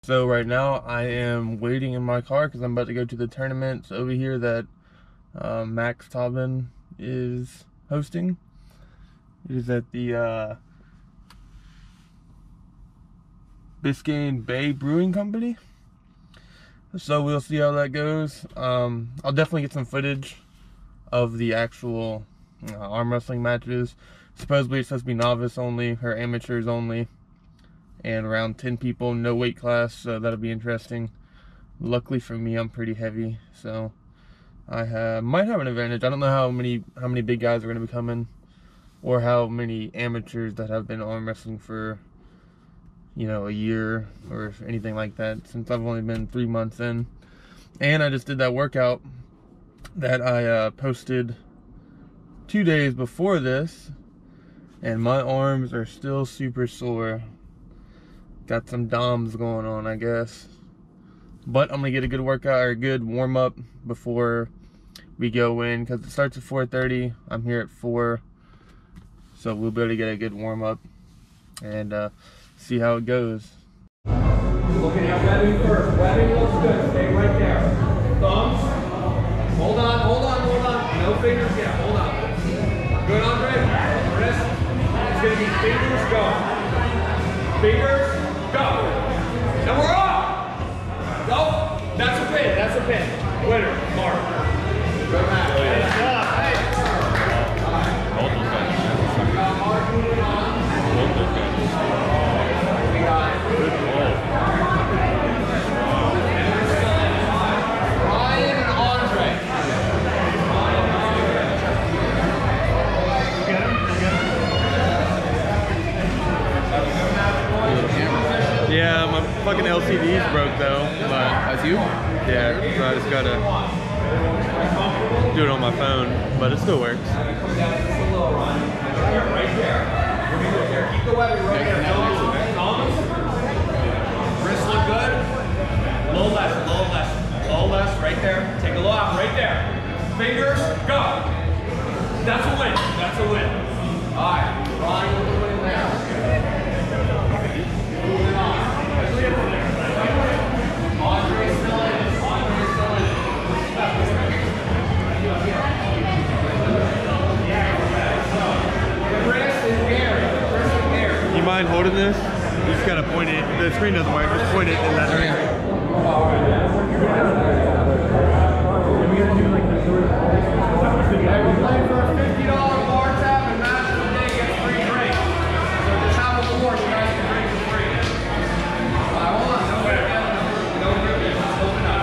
So right now I am waiting in my car because I'm about to go to the tournament over here that Max Taubin is hosting. It is at the Biscayne Bay Brewing Company. So we'll see how that goes. I'll definitely get some footage of the actual arm wrestling matches. Supposedly it's supposed to be novice only, or amateurs only. And around 10 people, no weight class, so that'll be interesting. Luckily for me, I'm pretty heavy, so I might have an advantage. I don't know how many big guys are going to be coming, or how many amateurs that have been arm wrestling for, you know, a year or anything like that, since I've only been 3 months in. And I just did that workout that I posted 2 days before this, and my arms are still super sore. Got some DOMs going on, I guess. But I'm gonna get a good workout, or a good warm up before we go in, because it starts at 4:30. I'm here at 4, so we'll be able to get a good warm up and see how it goes. Looking at webbing first. Webbing looks good. Stay right there. Thumbs. Hold on, hold on, hold on. No fingers yet. Hold on. Good, Andre. Wrist. It's gonna be fingers. Go. Fingers. Go. And we're off. Go. That's a pin. That's a pin. Winner. Mark. Good match. Oh, yeah. Good job. Hey. All right. Both those guys. We got Mark moving on. Both those guys. We got it. Good ball. Ryan and Andre. You get him? You get him? Yeah, my fucking LCD's broke though. But That's you? yeah, so I just gotta do it on my phone, but it still works. Right there. Keep the webbing right there. Thumbs. Wrists look good. Low less, low less, low less. Right there. Take a low out. Right there. Fingers. Go. That's a win. That's a win. All right. Ryan with the win there. Moving on. Andre's still in it. Andre's still in it. Chris and Gary. You mind holding this? You just gotta point it. The screen doesn't work. Just point it in that direction. We're playing for a $50 bar tab, and match of the day gets free drinks. So just have a board, you guys can drink for free. Hold on, no way. No gripping. Just open up.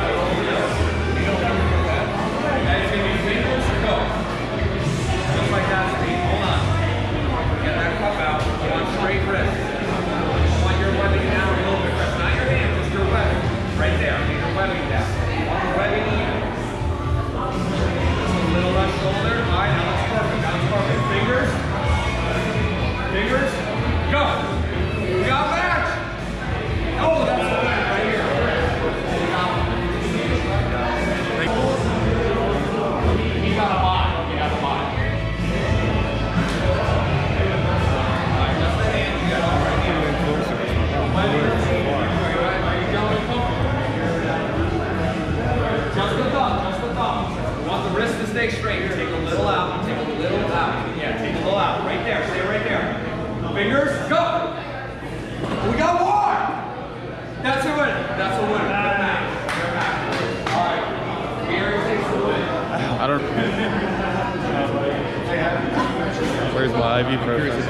Guys, give me fingers or go. Just like that speed. Hold on. Get that cup out. Put on straight wrist. Just want your webbing down a little bit. Not your hand, just your webbing. Right there. Get your webbing down. Webbing even. Just a little left shoulder. All right, now it's perfect. Now it's perfect. Fingers. Fingers. Go. We got match. Oh, that's the win right here. He got a bot. He got a bot. All right, just the hands. You got all right here. Are you going comfortable? Just the thumb. Just the thumb. We want the wrist to stay straight. Take a little out. Take a little out. Yeah, take a little out. Right there. Stay right there. Fingers. Go. We got one. That's a win. That's a win. Good match. Good match. All right. Gary takes the win. I don't. Where's my ibuprofen?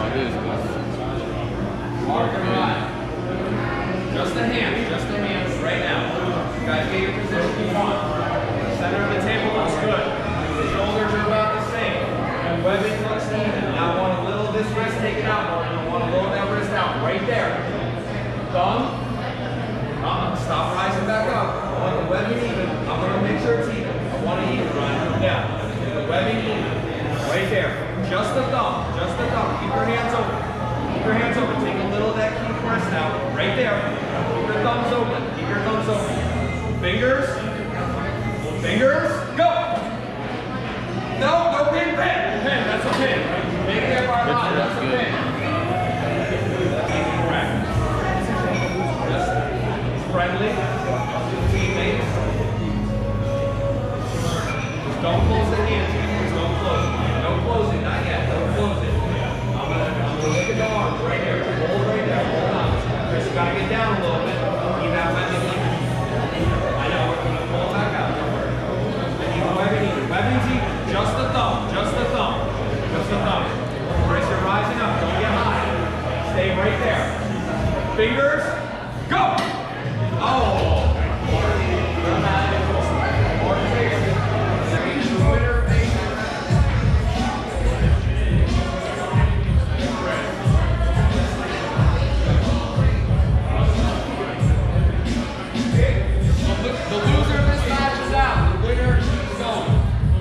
Mark and Ryan. Just the hands. Just the hands right now. You guys get your position you want. Center of the table looks good. The shoulders are about the same. Webbing looks even. Now I want a little of this wrist taken out, Mark. I want a little of that wrist out. Right there. Thumb. Stop rising back up. I want the webbing even. I'm going to make sure it's even. I want it even, Ryan. Down. The webbing even. Right there. Just the thumb. Just the thumb. Keep your hands open. Keep your hands open. Take a little of that key wrist out. Right there. Keep your thumbs open. Keep your thumbs open. Fingers. Fingers. Go. No, no pin, pin. Pin. That's a pin. Make it our line. That's a pin. Just spread. right there. Fingers, go! Oh! The loser of this match is out. The winner is going.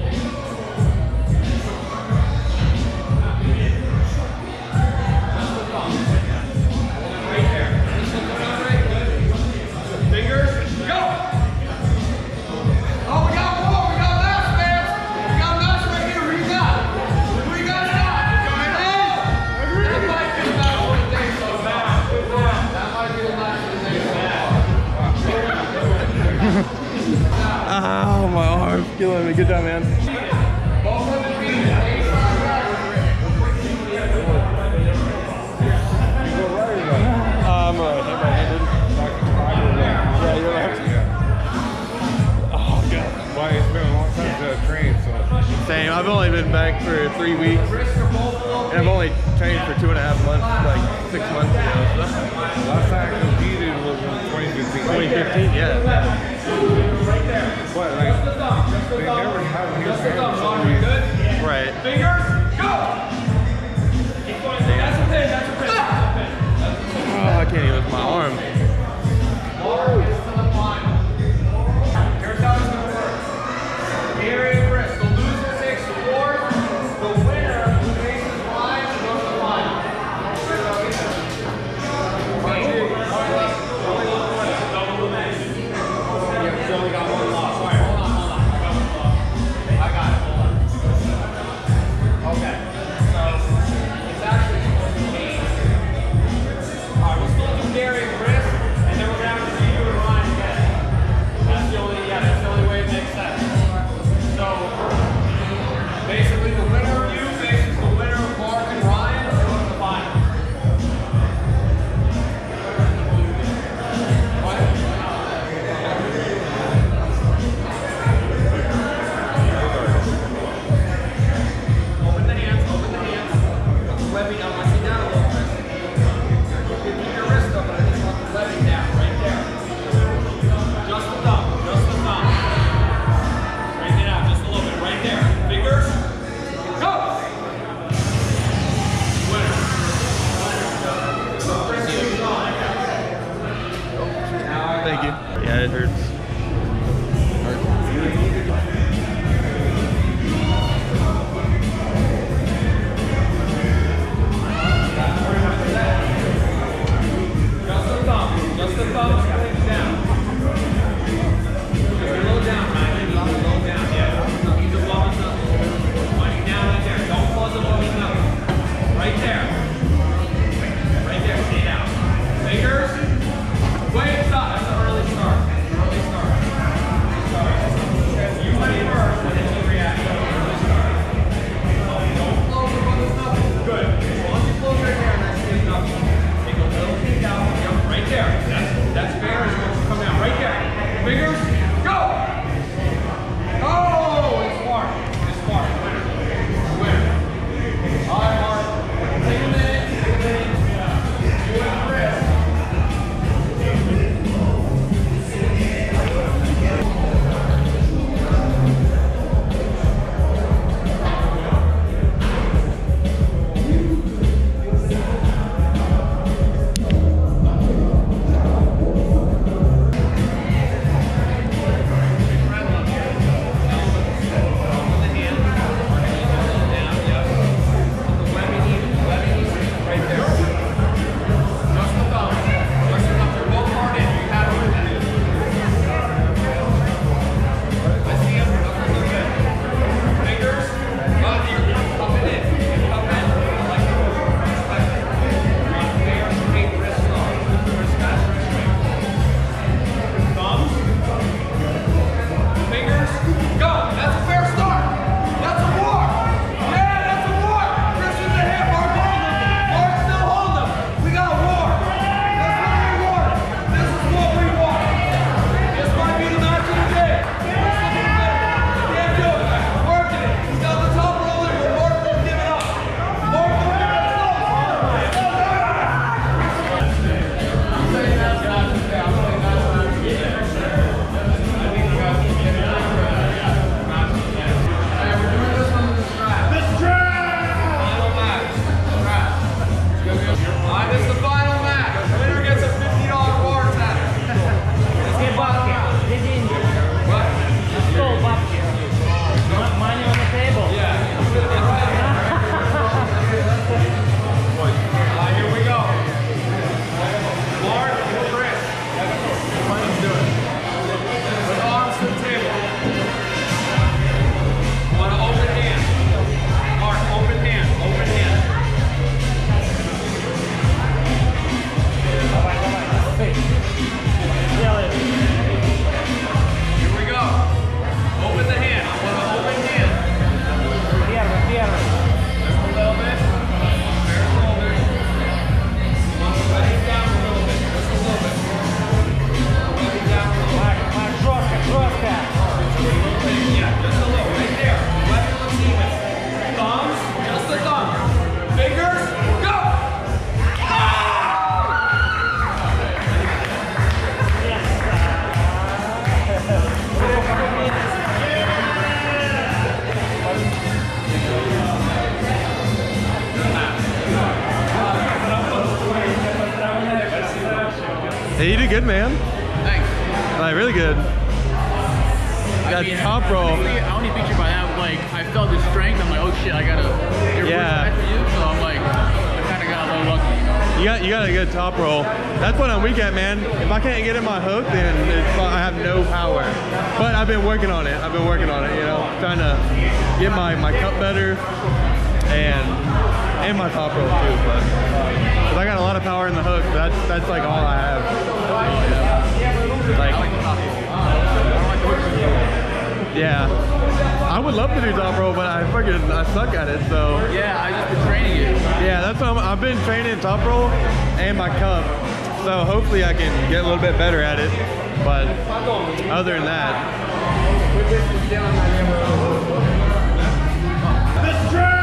Right there. This one's about right. Good. Fingers, go! Oh, we got more. We got last, man. We got last right here. Who you got? Who you got now? Oh! That might be the last one today so far. That might be the last one today so far. Oh, my arm's killing me. Good job, man. I'm right-handed. Yeah, you're right. Oh, God. Why, it's been a long time to train, so. Same. I've only been back for 3 weeks. And I've only trained for 2.5 months, like 6 months ago. So. Last time I competed was in 2015. 2015, yeah. Right there. What, like, they never have his hands. Right. Fingers, go! Keep going. That's a pin, that's a pin. Oh, I can't even lift my arm. Here's how it's going to work. Gary and Chris, the loser takes the award. The winner who faces line goes to the final. Double the match. You only got one loss. All right, hold on. I got it, hold on. Okay, so it's actually supposed to be. All right, we'll still do Gary and Chris, and then we're going to have to see you and Ryan again. That's the only way it makes sense. So, basically the winner of you faces the winner of Mark and Ryan to go to the final. Open the hands, open the hands. Levy down, my feet down a little bit. Keep your wrist up, but I just want the levy down, right there. Just the thumb, just the thumb. Straighten it out, just a little bit, right there. Fingers, go! Winner. Chris, you're on. Thank you. Yeah, it hurts. Just the thumb, straight down. Just a little down, Ryan. A little down, yeah. He's above his knuckles. Pointing down right there. Don't close above his knuckles. Right there. Right there, stay down. Fingers. Wait, stop. That's an early start. Early Hey, you did good, man. Thanks. Like, really good. That top roll. I only beat you by that. Like, I felt the strength. I'm like, oh shit, I gotta. Yeah. For you, so I'm like, I kind of got a little lucky. You know? You got a good top roll. That's what I'm weak at, man. If I can't get in my hook, then I have no power. But I've been working on it. You know, trying to get my cup better and my top roll too. But 'cause I got a lot of power in the hook. But that's like all I have. Like, I like the top roll. I don't like the hook. yeah. I would love to do top roll, but I suck at it. So Yeah, I just been training it. yeah, that's what I've been training top roll and my cup. So hopefully I can get a little bit better at it. But other than that, This